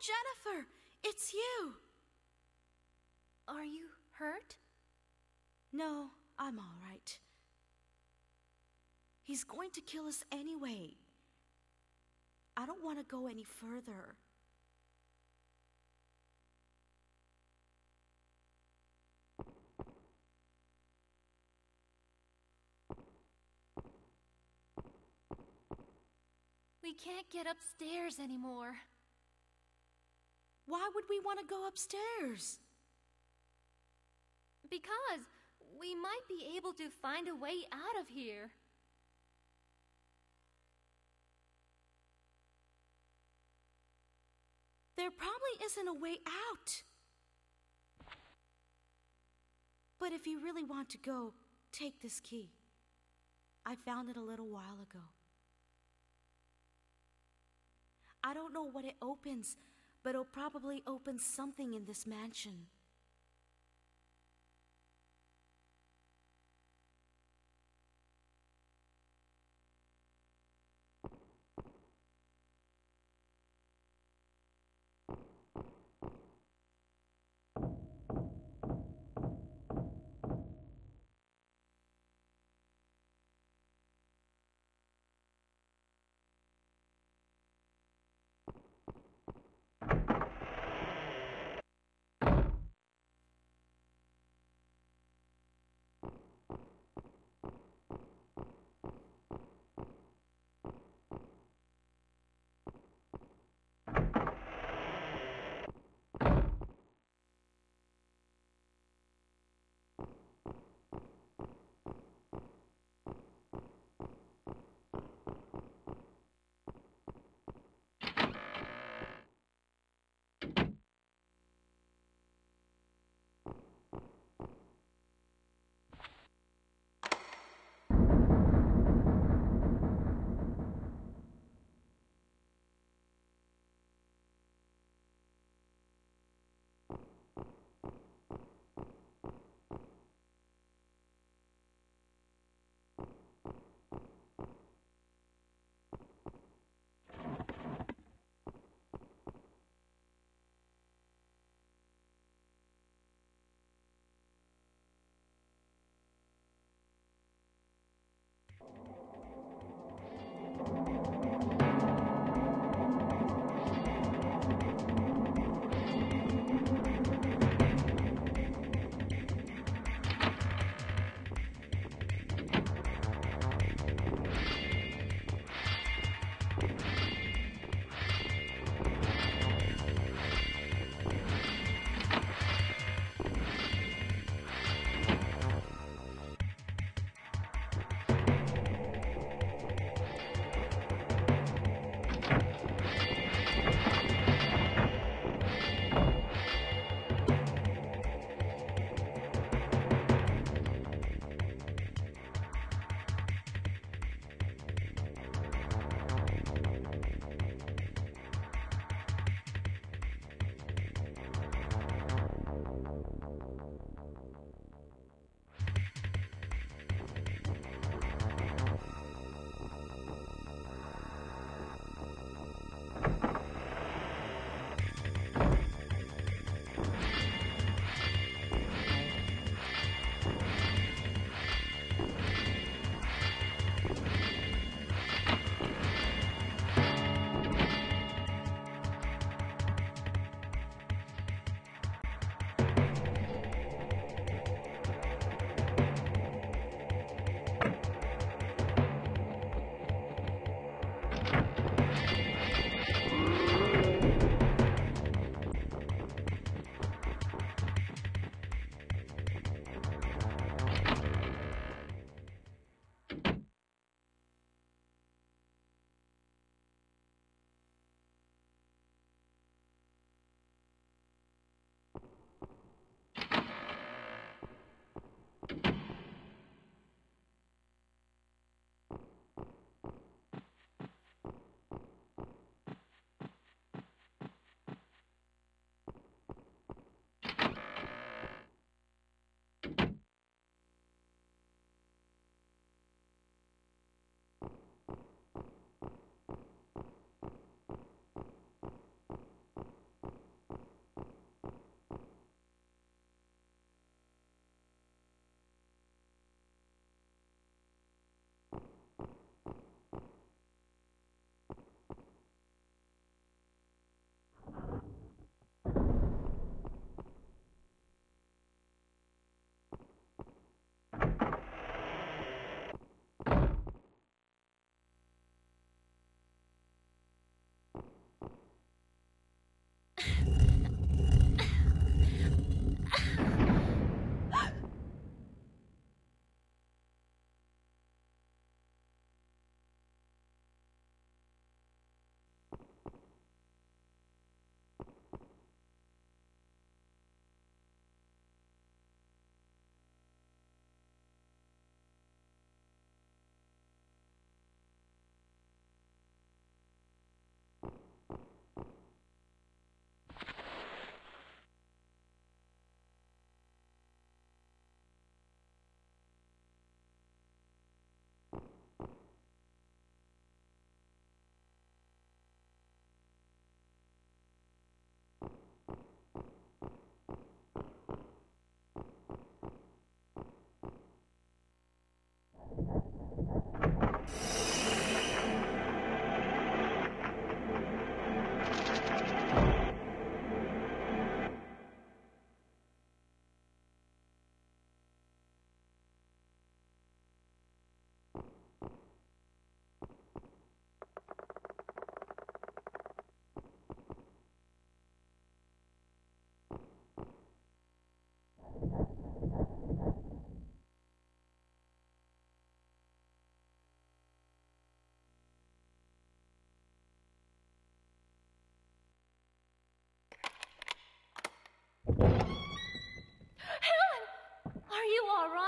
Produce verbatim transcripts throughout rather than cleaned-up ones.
Jennifer! It's you! Are you hurt? No, I'm all right. He's going to kill us anyway. I don't want to go any further. We can't get upstairs anymore. Why would we want to go upstairs? Because we might be able to find a way out of here. There probably isn't a way out. But if you really want to go, take this key. I found it a little while ago. I don't know what it opens, but it'll probably open something in this mansion.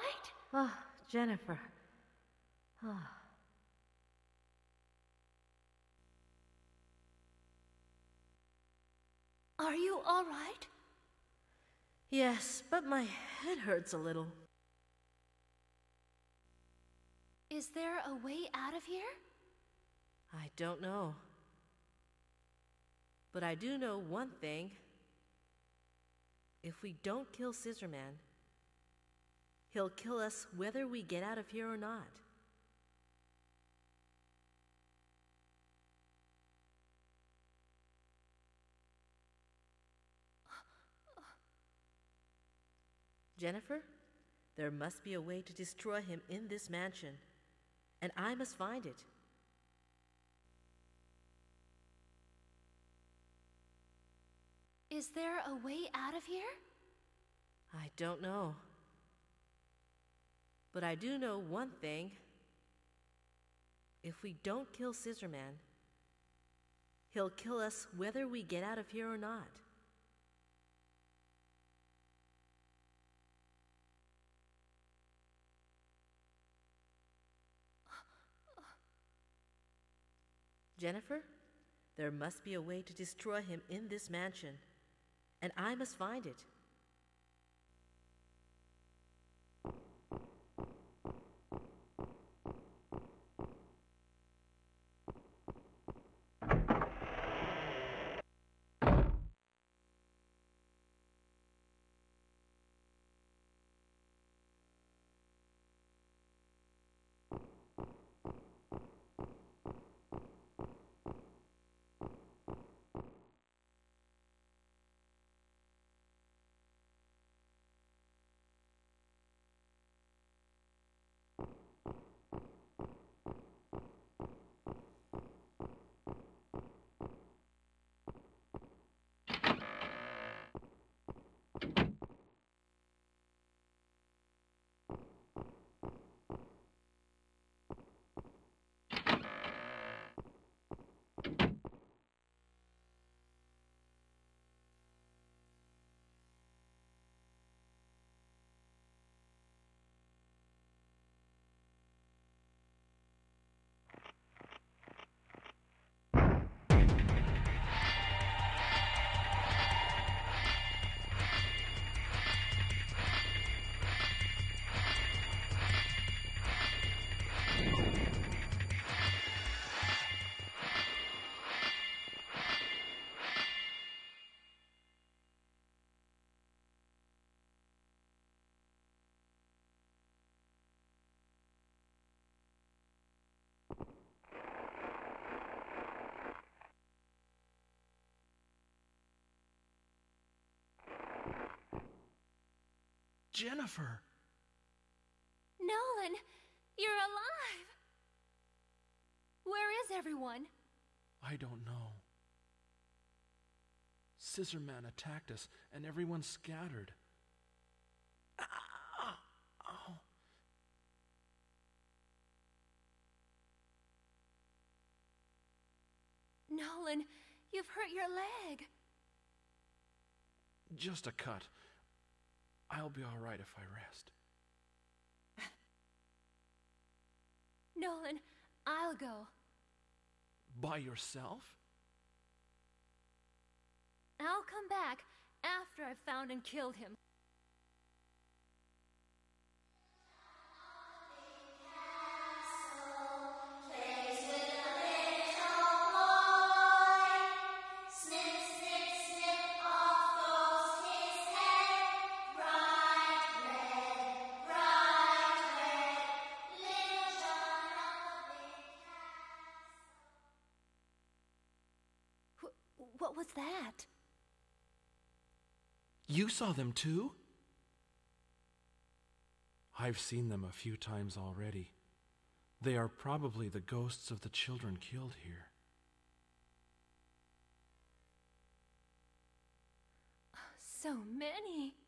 right? Oh, Jennifer. Oh. Are you all right? Yes, but my head hurts a little. Is there a way out of here? I don't know. But I do know one thing. If we don't kill Scissorman, he'll kill us whether we get out of here or not. Jennifer, there must be a way to destroy him in this mansion, and I must find it. Is there a way out of here? I don't know. But I do know one thing. If we don't kill Scissorman, he'll kill us whether we get out of here or not. Jennifer, there must be a way to destroy him in this mansion, and I must find it. Jennifer! Nolan, you're alive! Where is everyone? I don't know. Scissorman attacked us, and everyone scattered. Ah! Ow. Nolan, you've hurt your leg. Just a cut. I'll be all right if I rest. Nolan, I'll go. By yourself? I'll come back after I've found and killed him. What was that? You saw them too? I've seen them a few times already. They are probably the ghosts of the children killed here. So many.